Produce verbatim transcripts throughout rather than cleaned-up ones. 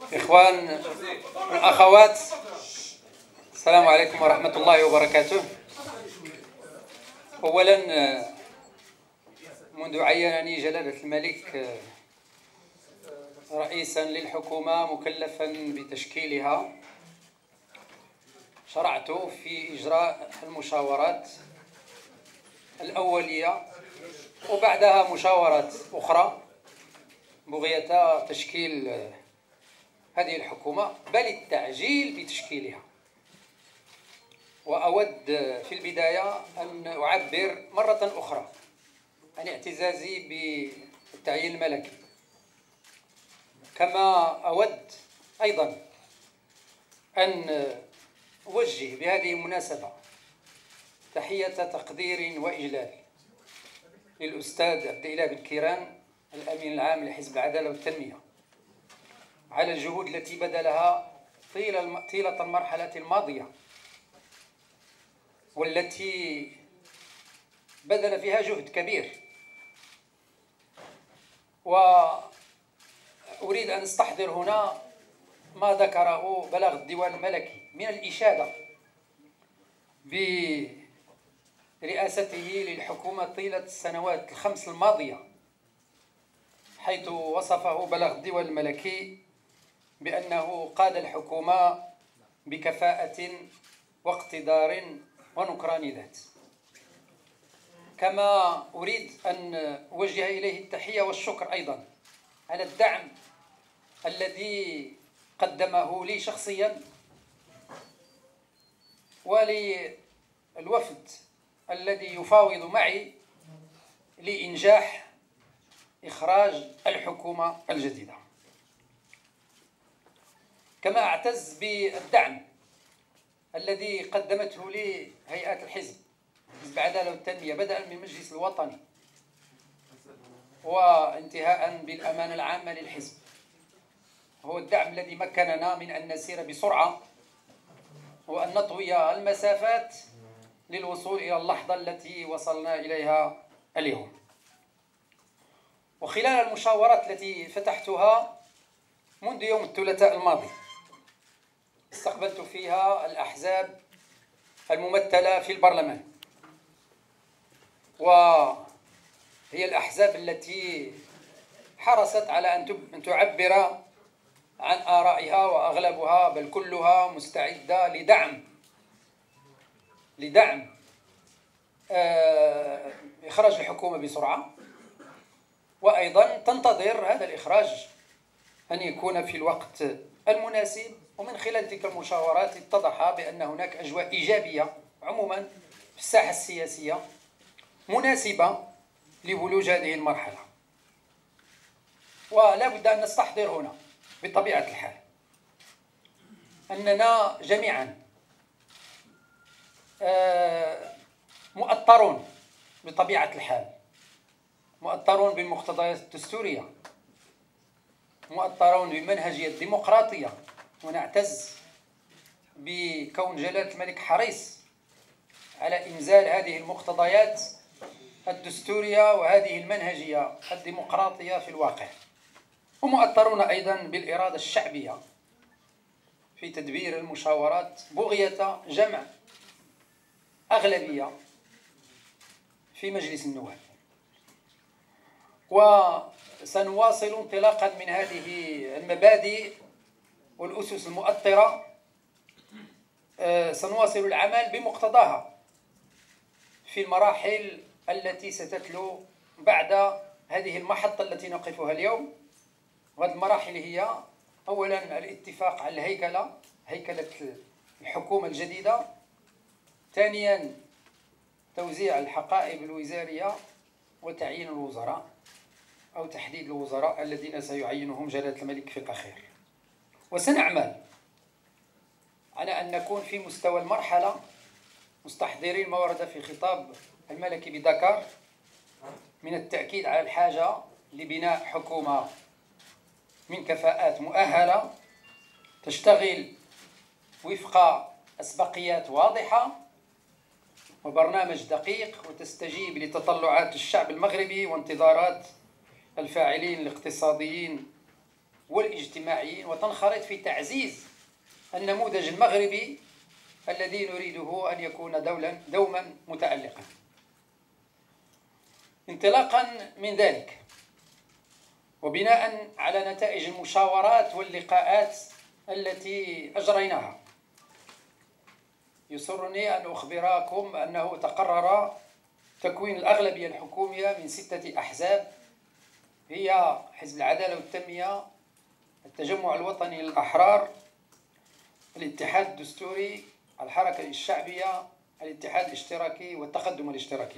إخوان الأخوات، السلام عليكم ورحمة الله وبركاته. أولا، منذ عينني جلالة الملك رئيسا للحكومة مكلفا بتشكيلها، شرعت في إجراء المشاورات الأولية وبعدها مشاورات أخرى بغية تشكيل هذه الحكومة، بل التعجيل بتشكيلها. وأود في البداية أن أعبر مرة أخرى عن اعتزازي بالتعيين الملكي، كما أود أيضا أن أوجه بهذه المناسبة تحية تقدير وإجلال للأستاذ عبد الإله بن كيران الأمين العام لحزب العدالة والتنمية على الجهود التي بذلها طيلة المرحلة الماضية، والتي بذل فيها جهد كبير. وأريد أن أستحضر هنا ما ذكره بلغ الديوان الملكي من الإشادة برئاسته للحكومة طيلة السنوات الخمس الماضية، حيث وصفه بلغ الديوان الملكي بأنه قاد الحكومة بكفاءة واقتدار ونكران ذات. كما أريد أن أوجه إليه التحية والشكر أيضا على الدعم الذي قدمه لي شخصيا وللوفد الذي يفاوض معي لإنجاح إخراج الحكومة الجديدة. كما أعتز بالدعم الذي قدمته لي هيئات الحزب، حزب العدالة والتنمية، بدءا من المجلس الوطني وانتهاء بالأمانة العامة للحزب. هو الدعم الذي مكننا من أن نسير بسرعة وأن نطوي المسافات للوصول إلى اللحظة التي وصلنا إليها اليوم. وخلال المشاورات التي فتحتها منذ يوم الثلاثاء الماضي، استقبلت فيها الأحزاب الممثلة في البرلمان، وهي الأحزاب التي حرصت على أن تعبر عن آرائها، وأغلبها بل كلها مستعدة لدعم لدعم إخراج الحكومة بسرعة، وأيضا تنتظر هذا الإخراج أن يكون في الوقت المناسب. ومن خلال تلك المشاورات اتضح بأن هناك أجواء إيجابية عموما في الساحة السياسية مناسبة لولوج هذه المرحلة. ولا بد أن نستحضر هنا بطبيعة الحال أننا جميعا مؤطرون بطبيعة الحال، مؤطرون بالمقتضيات الدستورية، مؤطرون بمنهجية الديمقراطية، ونعتز بكون جلالة الملك حريص على إنزال هذه المقتضيات الدستورية وهذه المنهجية الديمقراطية في الواقع. ومؤطرون أيضا بالإرادة الشعبية في تدبير المشاورات بغية جمع أغلبية في مجلس النواب. وسنواصل انطلاقا من هذه المبادئ والأسس المؤطرة، سنواصل العمل بمقتضاها في المراحل التي ستتلو بعد هذه المحطة التي نقفها اليوم. وهذه المراحل هي أولا الاتفاق على الهيكلة، هيكلة الحكومة الجديدة. ثانيا توزيع الحقائب الوزارية وتعيين الوزراء أو تحديد الوزراء الذين سيعينهم جلالة الملك فقه خير. وسنعمل على أن نكون في مستوى المرحلة مستحضرين ما ورد في خطاب الملكي بدكار من التأكيد على الحاجة لبناء حكومة من كفاءات مؤهلة تشتغل وفق أسبقيات واضحة وبرنامج دقيق، وتستجيب لتطلعات الشعب المغربي وانتظارات الفاعلين الاقتصاديين والاجتماعيين، وتنخرط في تعزيز النموذج المغربي الذي نريده أن يكون دولا دوما متألقا. انطلاقا من ذلك، وبناء على نتائج المشاورات واللقاءات التي أجريناها، يسرني أن أخبركم أنه تقرر تكوين الأغلبية الحكومية من ستة أحزاب، هي حزب العدالة والتنمية، التجمع الوطني للأحرار، الاتحاد الدستوري، الحركة الشعبية، الاتحاد الاشتراكي والتقدم الاشتراكي.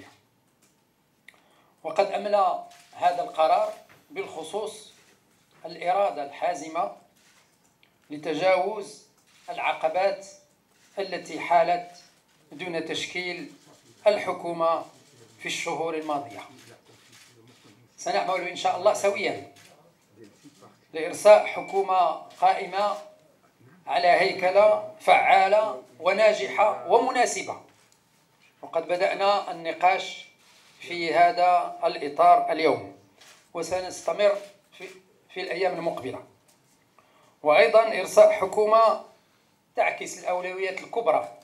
وقد أملى هذا القرار بالخصوص الإرادة الحازمة لتجاوز العقبات التي حالت دون تشكيل الحكومة في الشهور الماضية. سنعمل إن شاء الله سويا لإرساء حكومة قائمة على هيكلة فعالة وناجحة ومناسبة، وقد بدأنا النقاش في هذا الإطار اليوم، وسنستمر في, في الأيام المقبلة. وأيضا إرساء حكومة تعكس الأولويات الكبرى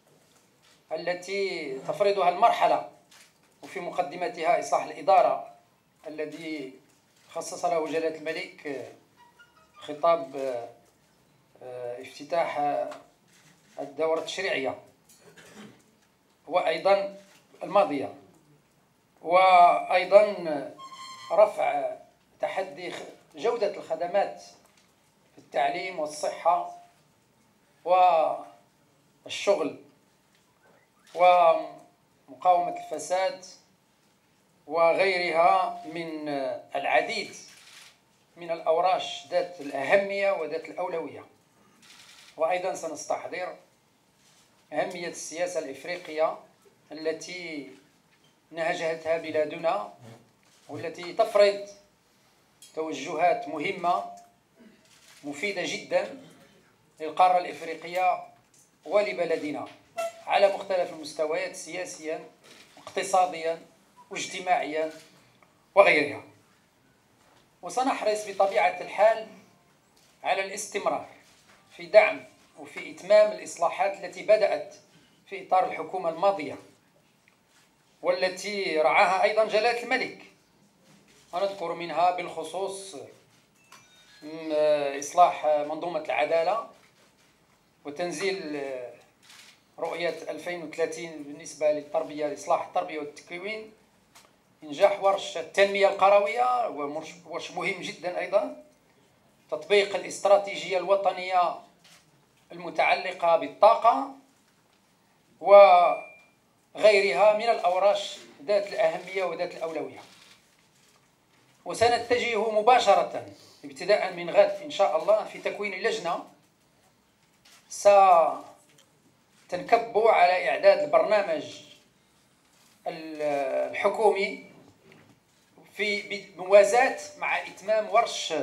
التي تفرضها المرحلة، وفي مقدمتها إصلاح الإدارة الذي خصص له جلالة الملك خطاب افتتاح الدورة التشريعية وأيضا الماضية، وأيضا رفع تحدي جودة الخدمات في التعليم والصحة والشغل ومقاومة الفساد وغيرها من العديد من الأوراش ذات الأهمية وذات الأولوية. وأيضا سنستحضر أهمية السياسة الإفريقية التي نهجتها بلادنا، والتي تفرض توجهات مهمة مفيدة جدا للقارة الإفريقية ولبلدنا على مختلف المستويات، سياسيا واقتصاديا واجتماعيا وغيرها. وسنحرص بطبيعة الحال على الاستمرار في دعم وفي إتمام الإصلاحات التي بدأت في إطار الحكومة الماضية والتي رعاها أيضا جلالة الملك، ونذكر منها بالخصوص إصلاح منظومة العدالة وتنزيل رؤية ألفين وثلاثين بالنسبة للتربية، لإصلاح التربية والتكوين، إنجاح ورش التنمية القروية ورش مهم جدا أيضا، تطبيق الاستراتيجية الوطنية المتعلقة بالطاقة وغيرها من الأوراش ذات الأهمية وذات الأولوية. وسنتجه مباشرة ابتداء من غد إن شاء الله في تكوين لجنة ستنكب على إعداد البرنامج الحكومي في بموازاة مع إتمام ورش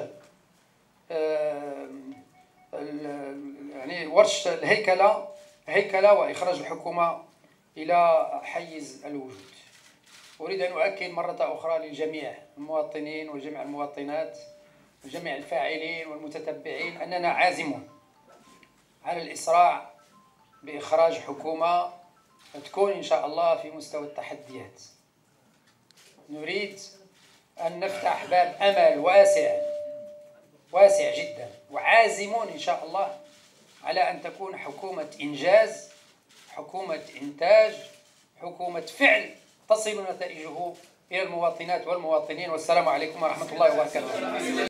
يعني ورش الهيكلة هيكلة وإخراج الحكومة إلى حيز الوجود. أريد أن أؤكد مرة أخرى لجميع المواطنين وجميع المواطنات وجميع الفاعلين والمتتبعين أننا عازمون على الإسراع بإخراج حكومة تكون إن شاء الله في مستوى التحديات. نريد أن نفتح باب أمل واسع واسع جدا، وعازمون إن شاء الله على أن تكون حكومة إنجاز، حكومة إنتاج، حكومة فعل تصل نتائجه إلى المواطنات والمواطنين. والسلام عليكم ورحمة الله وبركاته.